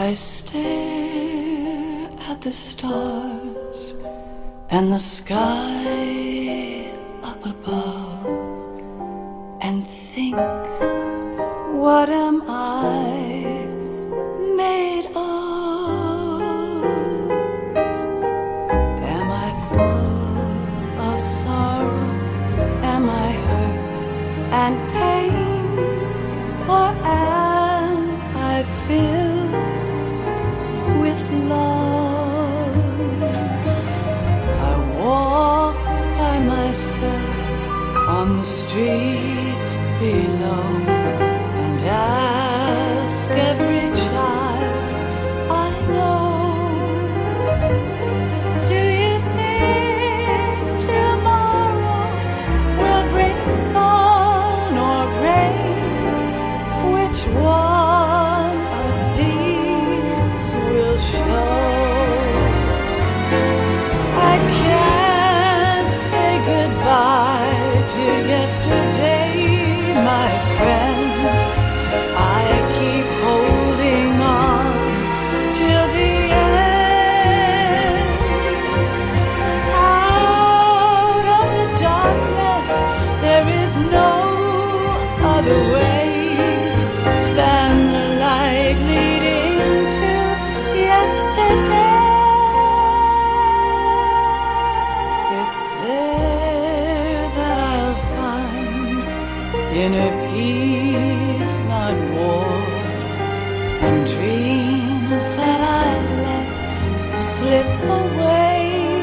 I stare at the stars and the sky up above and think, what am I made of? Am I full of sorrow? Am I hurt and pain? Or am I filled with love? I walk by myself on the streets below and ask every child I know, do you think tomorrow will bring sun or rain? Which one of these will show? I can't say goodbye to yesterday, my friend. I keep holding on till the end. Out of the darkness, there is no other way than the light leading to yesterday. It's there that I'll find inner peace, not war, and dreams that I let slip away.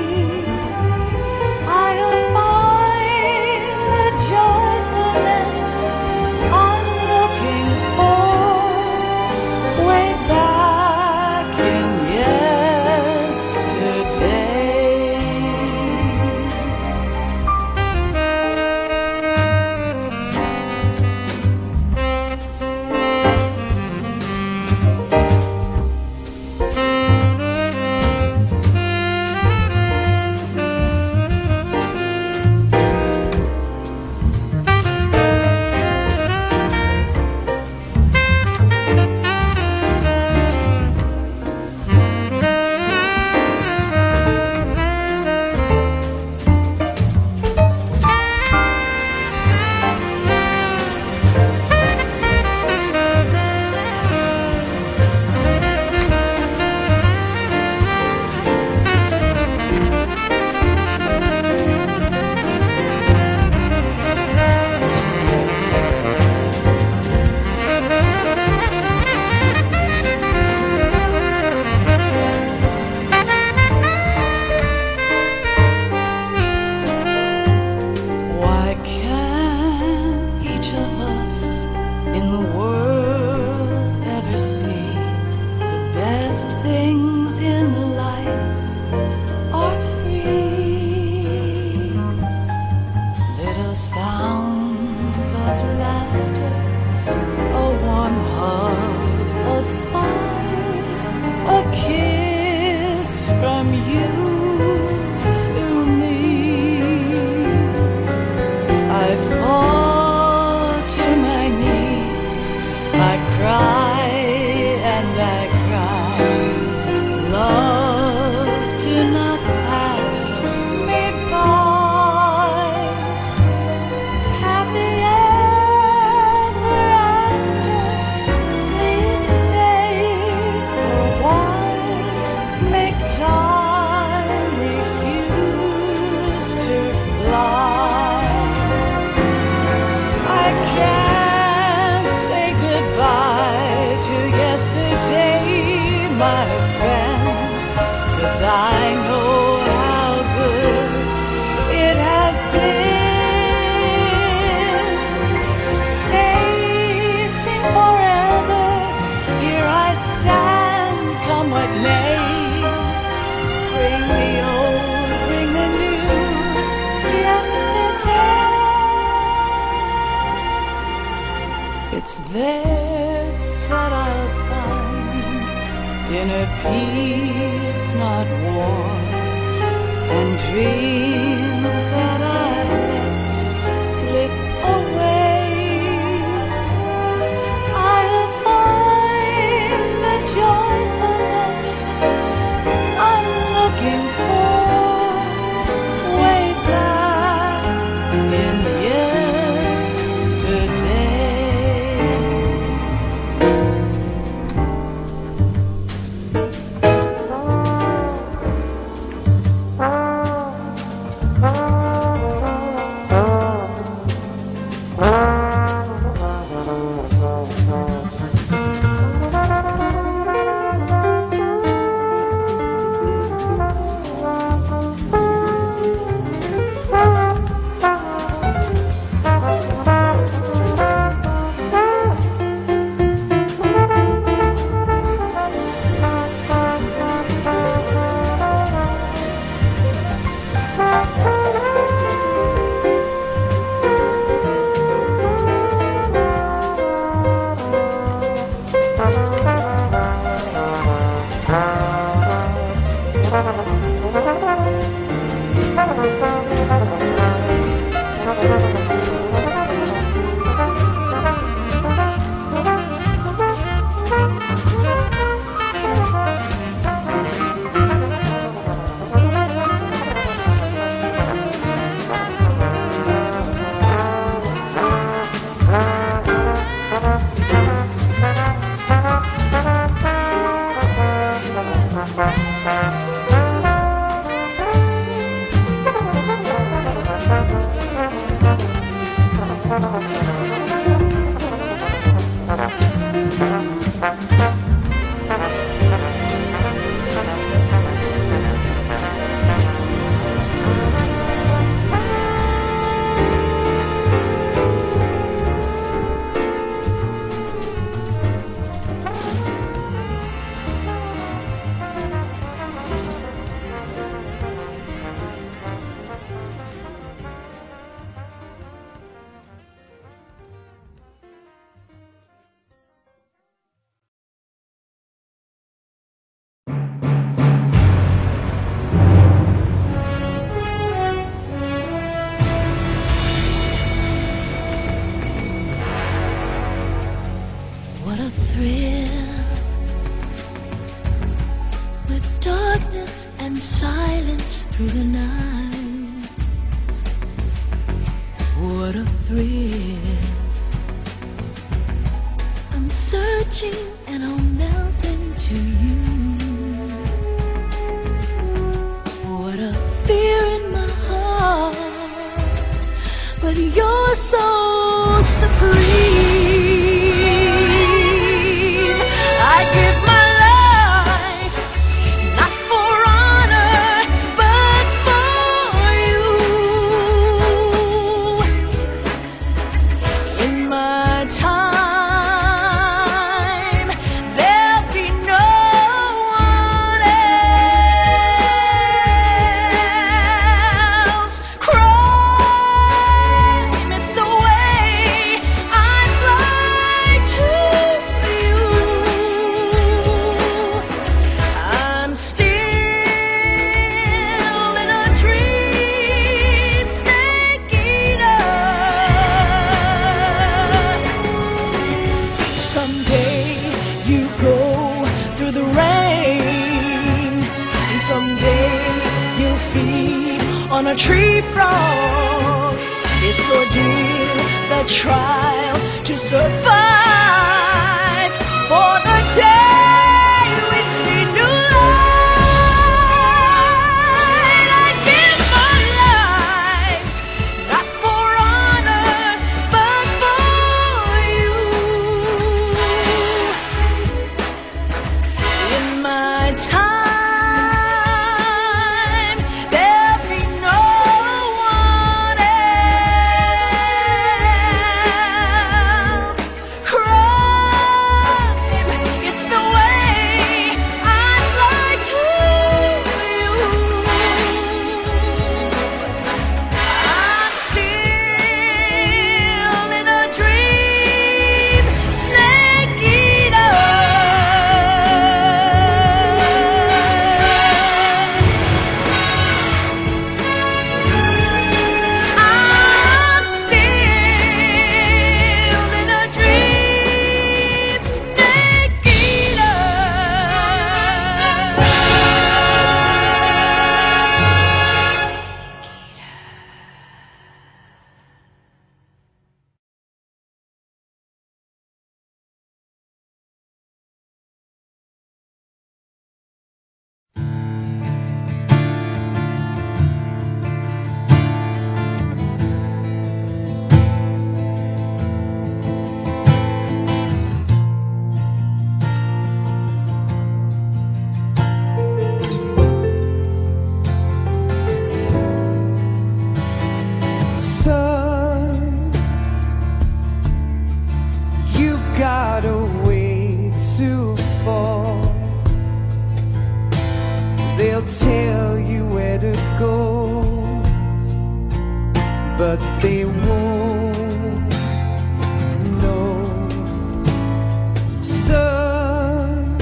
I'll find the joyfulness I'm looking for way back in yesterday. Sounds of laughter, a warm hug, a smile, a kiss from you to me. I fall to my knees, I cry and I cry. Love, do not pass me by. My friend, 'cause I know how good it has been. Facing forever, here I stand, come what may. Bring the old, bring the new, yesterday. It's there that I'll find inner peace, not war, and dreams that I let slip away. I'll find the joy through the night. What a thrill. I'm searching and I'll melt into you. What a fear in my heart, but you're so supreme. I give my life, not for honor, but for you. In my time, there'll be no one else. Crime, it's the way I fly to you. I'm still in a dream, snake eater. Someday you go through the rain, and someday you'll feed on a tree frog. It's ordeal, the trial to survive for the day we see new light. I give my life, not for honor, but for you. In my time, there'll be no one else. Crime, it's the way I fly to you. I'm still in a dream, snake eater. I'm still in a dream, snake eater. Son, you've got a way to fall. They'll tell you where to go, but they won't know. Son,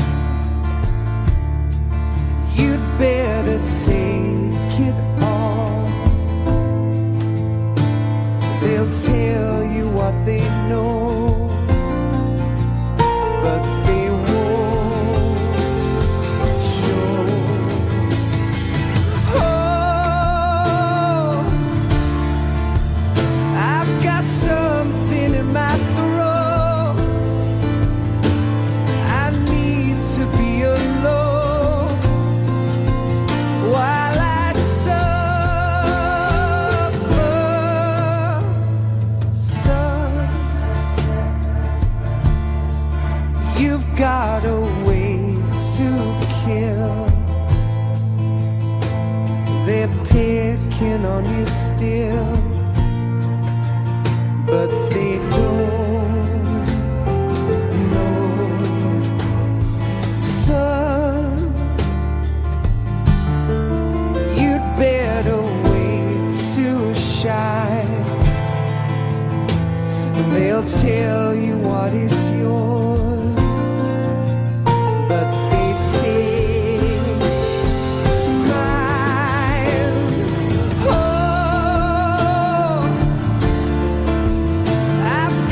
you'd better take it all. They'll tell you what they know, but they won't show. Oh, I've got something in my throat. I need to be alone while I suffer. Son, you've got a way to kill. They're picking on you still, but they don't know. Son, you'd better wait to shine. They'll tell you what is yours, but they take mine. Oh, I've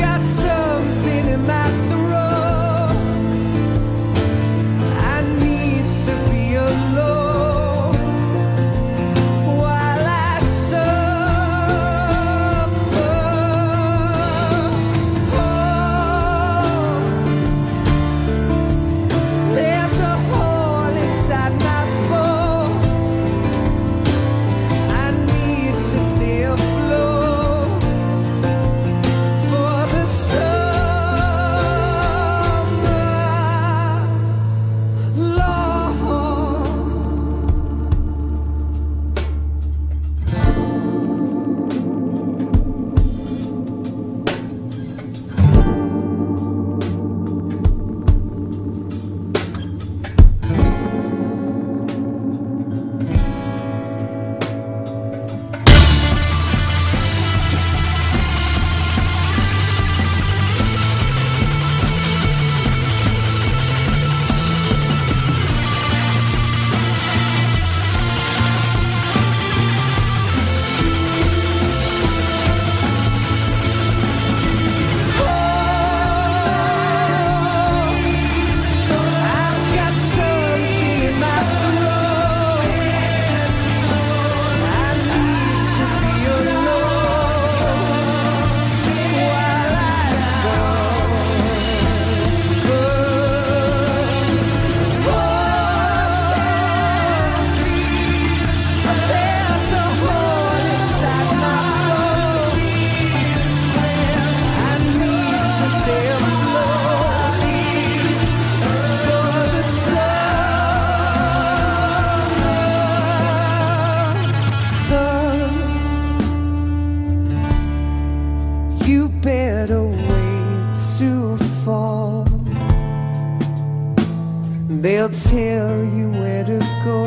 They'll tell you where to go,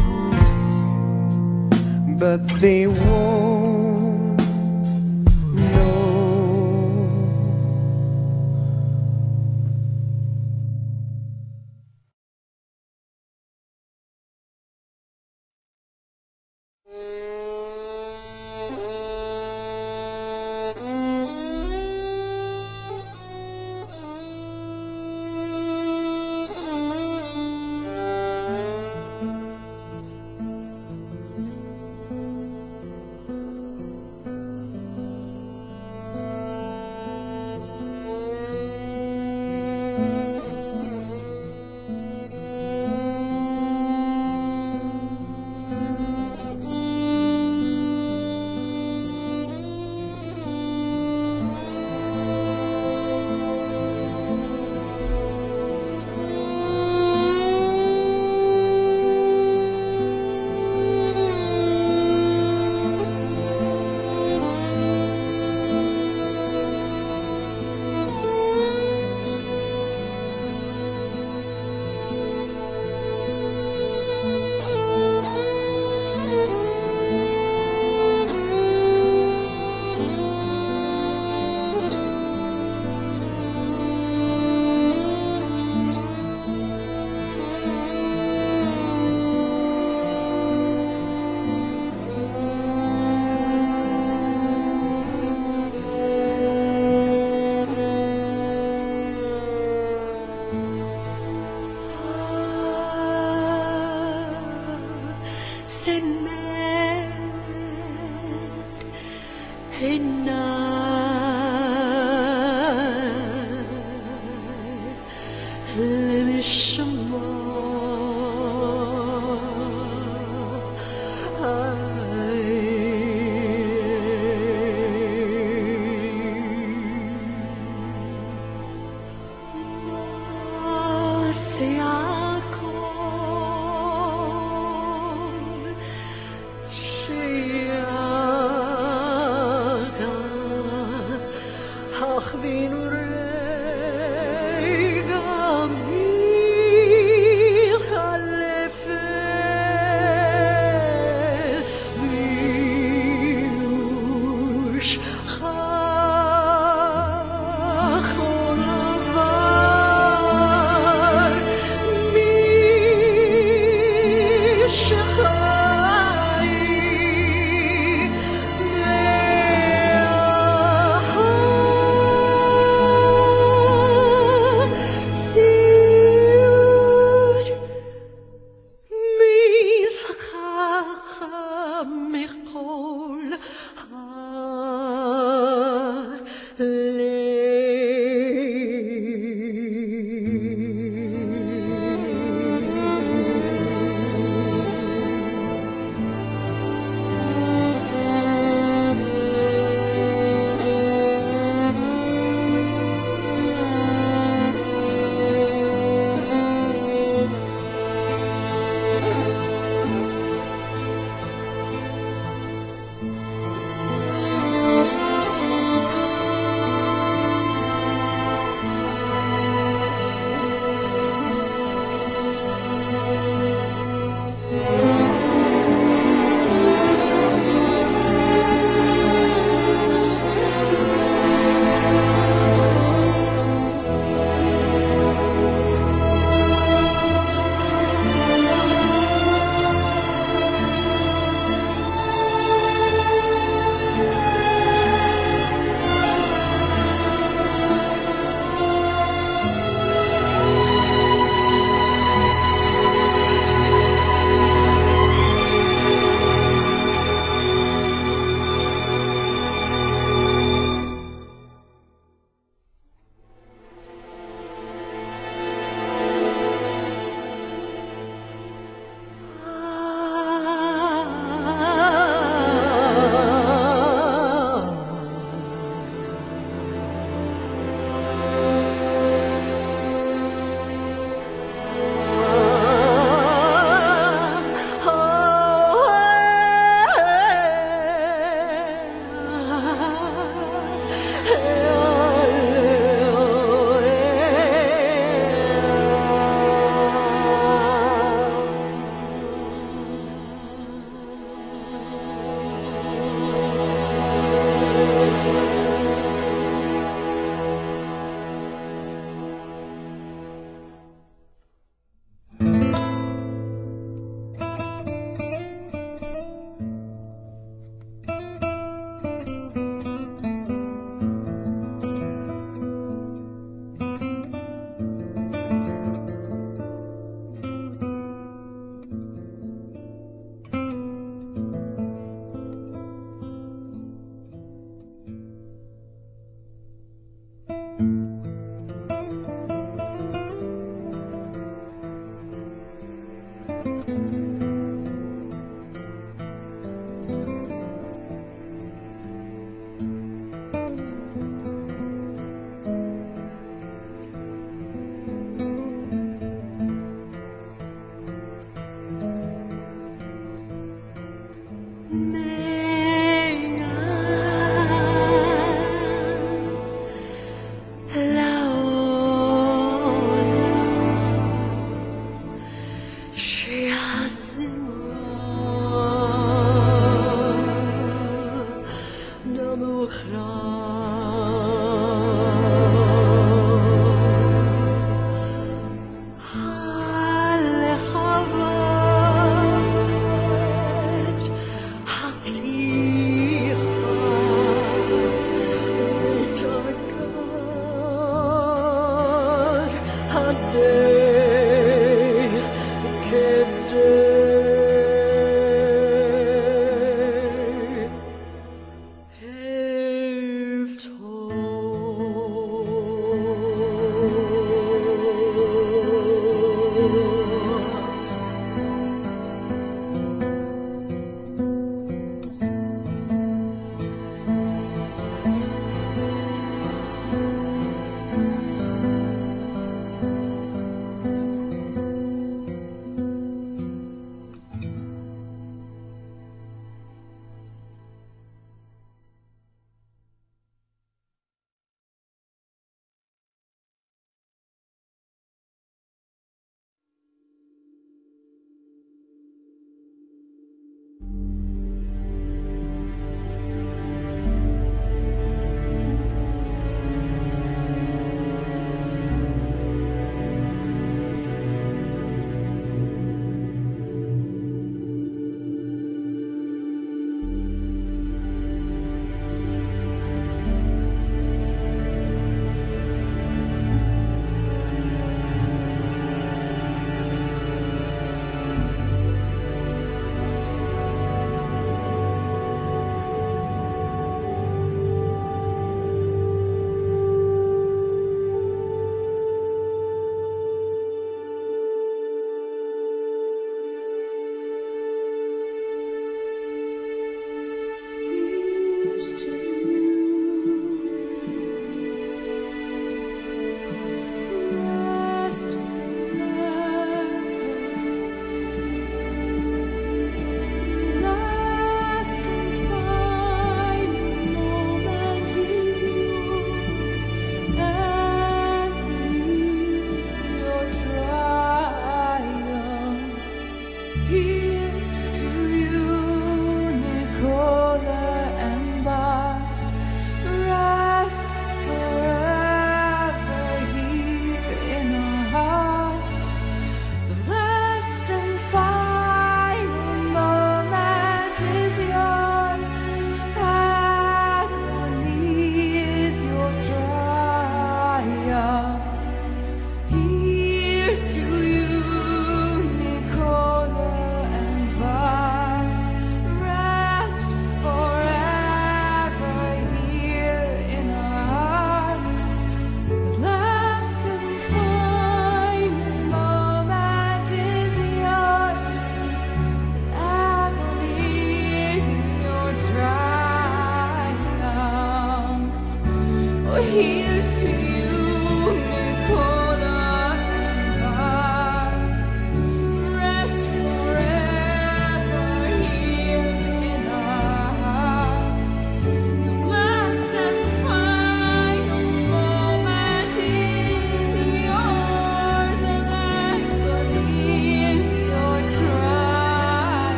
but they won't know.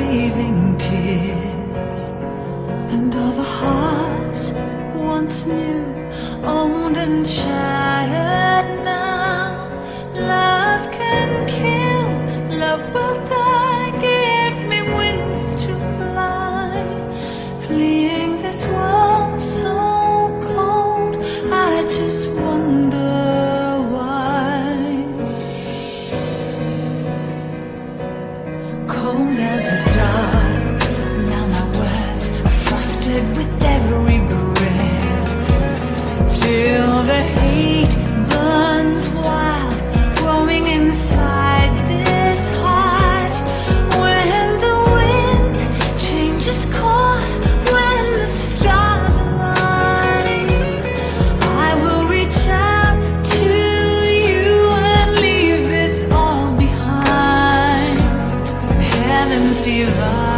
leaving tears, and all the hearts once new, owned and shattered now. Love can kill, love will die. Give me wings to fly, fleeing this world so cold. I just wonder why. Cold as a dog, now my words are frosted with every breath. Still the hate burns wild, growing inside this heart. When the wind changes course, when the stars align, I will reach out to you and leave this all behind. When heavens divide.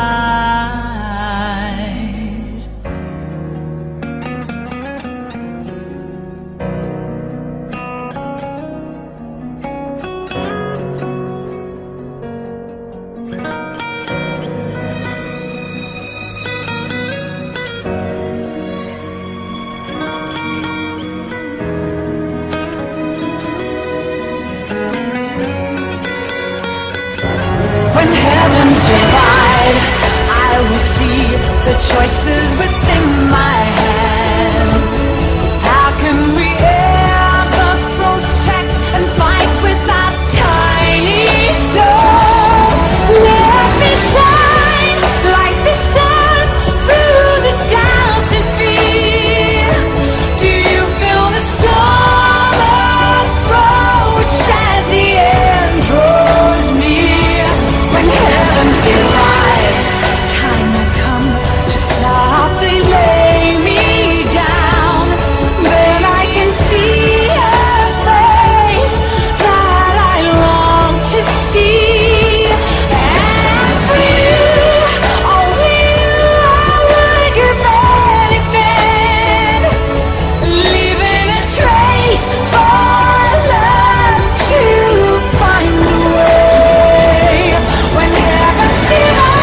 When heavens divide, I will see the choices within my hands. How can we ever protect and fight with our tiny souls? Let me shine like the sun through the doubts and fear. Do you feel the storm approach as the end draws near? When heavens divide, time will come to softly lay me down. Then I can see a face that I long to see. And for you, only you, I would give anything, leaving a trace for love to find the way. When heavens divide.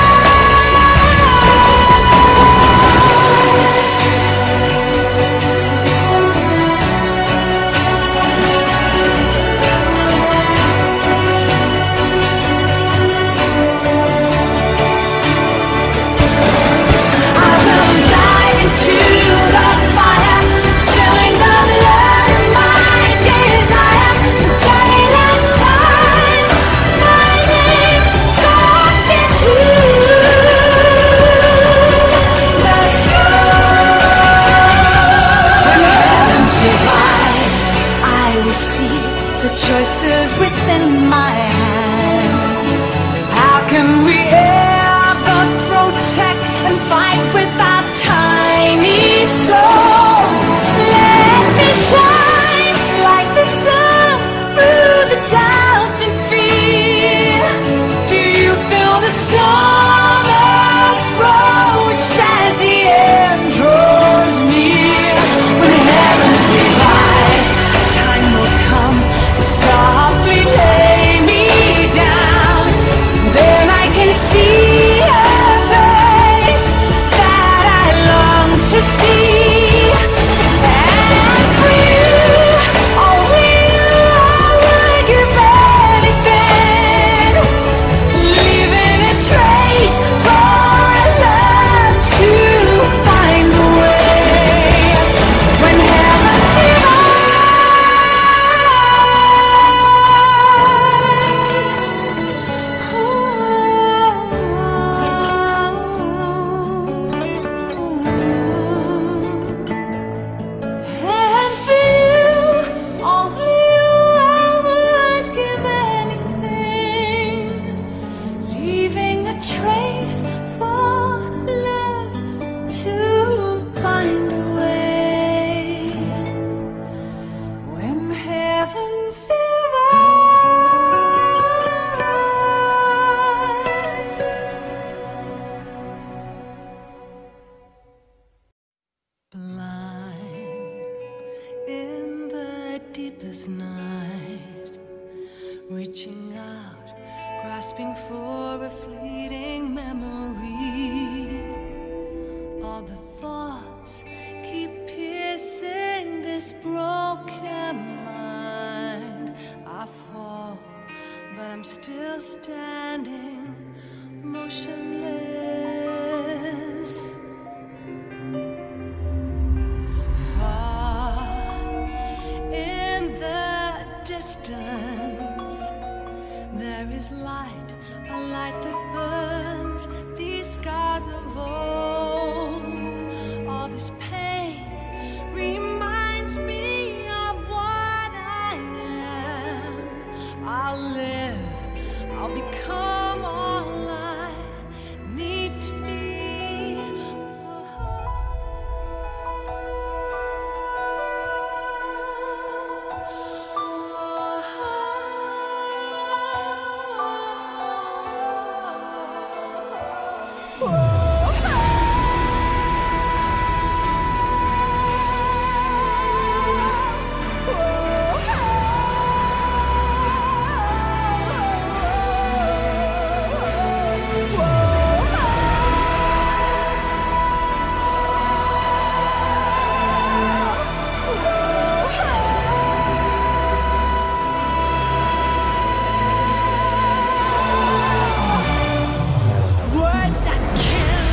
I will dive into the fire, spilling the blood of my desire. The very last time my name stalks into the sky. When heavens divide, I will see the choices within my hands. How can we ever protect and fight with our tiny souls? Let me shine like the sun through the doubts and fear. Do you feel the storm approach as the end draws near? When heavens divide, time will come to softly lay me down. Then I can see a face that I long to see. And for you, only you, I would give anything, leaving a trace for love to find the way. When heavens divide. And for you, only you, I would give anything, leaving a trace for love to find a way. When heavens divide. Blind in the deepest night, reaching out, grasping for a fleeting motionless. Far in the distance, there is light, a light that burns these scars of old. All this pain reminds me of what I am. I'll live, I'll become all I need to be. Words that kill.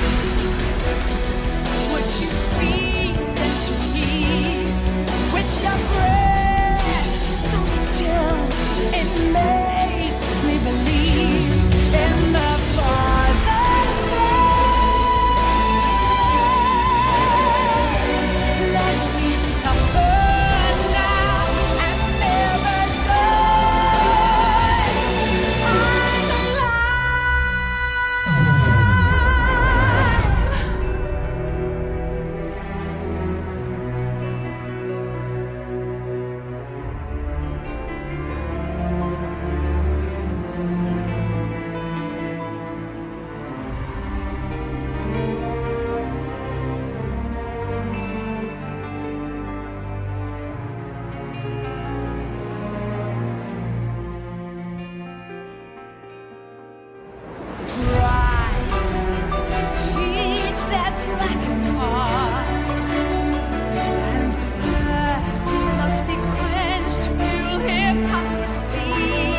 Would you speak them to me with your breath so still? It makes me believe in the Father's hands. Let me suffer now and never die. I'm alive. Pride feeds their blackened hearts, and thirst must be quenched to fuel hypocrisy.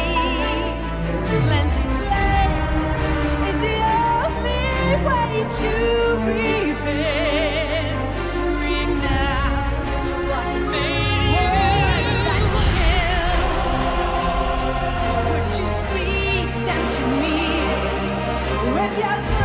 Plenty flames is the only way to repent. Renounce what made you. Words that kill. Would you speak them to me with your